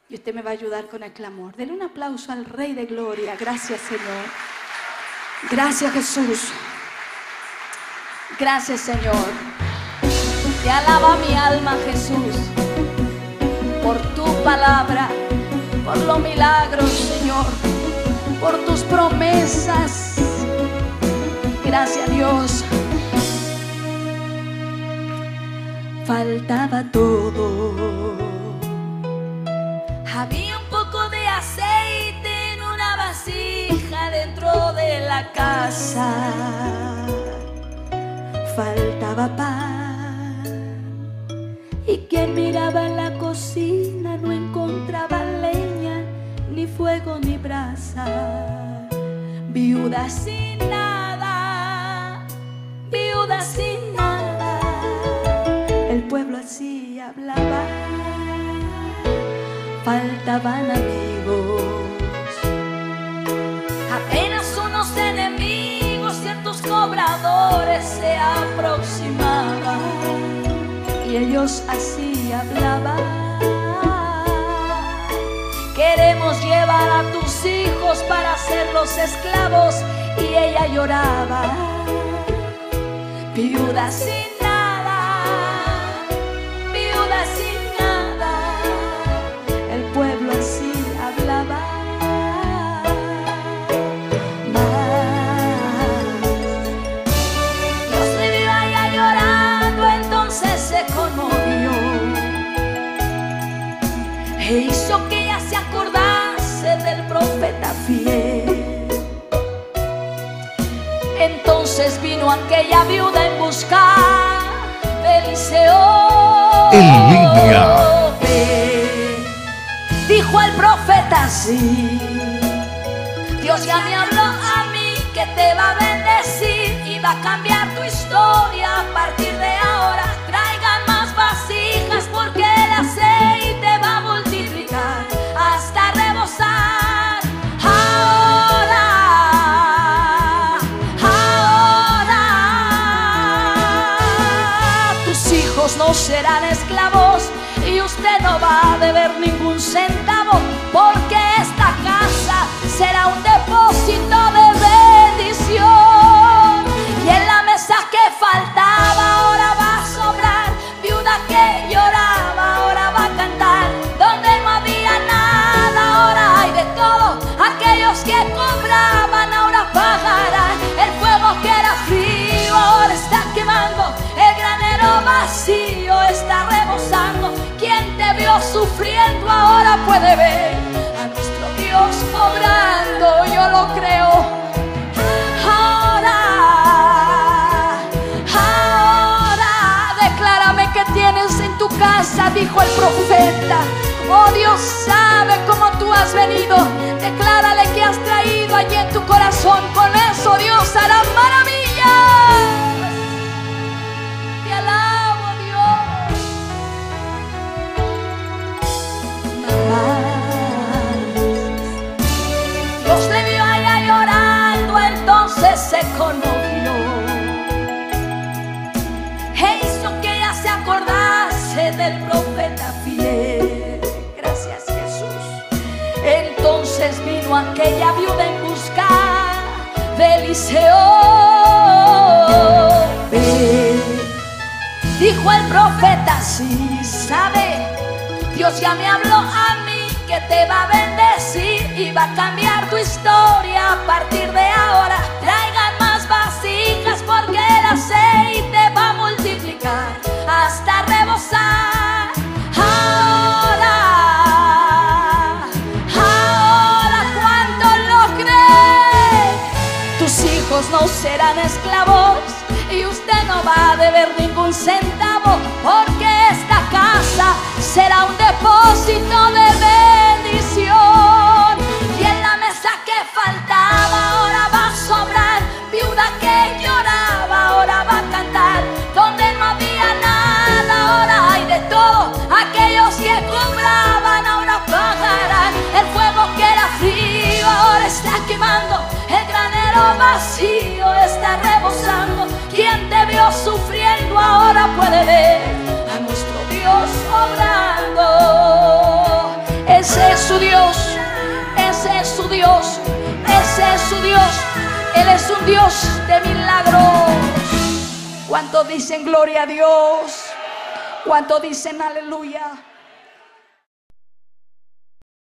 Y usted me va a ayudar con el clamor. Denle un aplauso al Rey de Gloria. Gracias, Señor. Gracias, Jesús. Gracias, Señor. Te alaba mi alma, Jesús, por tu palabra, por los milagros, Señor, por tus promesas. Gracias, Dios. Faltaba todo. Había un poco de aceite en una vasija dentro de la casa. Faltaba pan. Y quien miraba en la cocina no encontraba leña, ni fuego, ni brasa. Viuda sin nada, viuda sin nada. El pueblo así hablaba. Faltaban amigos, apenas unos enemigos, ciertos cobradores se aproximaban y ellos así hablaban: queremos llevar a tus hijos para hacerlos esclavos. Y ella lloraba, viuda sin nada, viuda sin nada. El pueblo así hablaba. Dios le vio a ella llorando, entonces se conmovió e hizo que ella se acordase del profeta fiel. Entonces vino aquella viuda en busca de Eliseo. En línea. Dijo el profeta así: Dios ya me habló a mí que te va a bendecir y va a cambiar tu historia a partir de ahora. Traigan más vasijas porque el aceite va a multiplicar hasta rebosar. Ahora, tus hijos no serán esclavos y usted no va a deber ningún centavo, porque esta casa será un depósito de bendición. Y en la mesa que faltaba ahora va a sobrar. Viuda que lloraba ahora va a cantar. Donde no había nada ahora hay de todo. Aquellos que cobraban ahora pagarán. El fuego que era frío ahora está quemando. El granero vacío está rebosando. Quien te vio sufriendo ahora puede ver a nuestro Dios obrando. Yo lo creo. Ahora, declárame que tienes en tu casa, dijo el profeta. Oh, Dios sabe cómo tú has venido. Declárale que has traído allí en tu corazón. Con eso Dios hará maravillas. Te alabo, Dios. Dios le vio a ella llorando, entonces se conmovió e hizo que ella se acordase del profeta fiel. Gracias, Jesús. Entonces vino aquella viuda en busca de Eliseo. Dijo el profeta: sí, sabe, Dios ya me habló a mí que te va a bendecir y va a cambiar tu historia a partir de ahora. Traigan más vasijas porque el aceite va a multiplicar hasta rebosar. Ahora, ¿cuánto lo cree? Tus hijos no serán esclavos y usted no va a deber ningún centavo, porque esta casa será un depósito de bendición. Y en la mesa que faltaba ahora va a sobrar. Viuda que lloraba ahora va a cantar. Donde no había nada ahora hay de todo. Aquellos que cobraban ahora pagarán. El fuego que era frío ahora está quemando. El granero vacío está rebosando. Quien te vio sufriendo ahora puede ver a nuestro Dios obrando. Ese su Dios. Ese es su Dios. Ese es su Dios. Él es un Dios de milagros. ¿Cuántos dicen gloria a Dios? ¿Cuántos dicen aleluya?